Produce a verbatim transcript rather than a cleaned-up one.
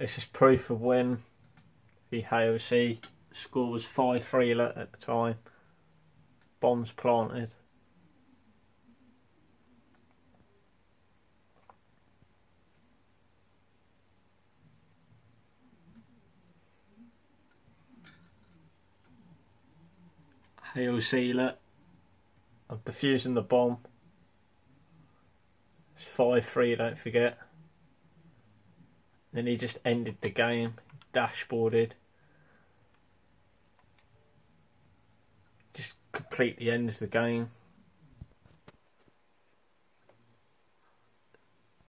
This is proof of when the A O C score was five three at the time. Bombs planted. A O C lit. I'm defusing the bomb. It's five three, don't forget. Then he just ended the game, dashboarded. Just completely ends the game.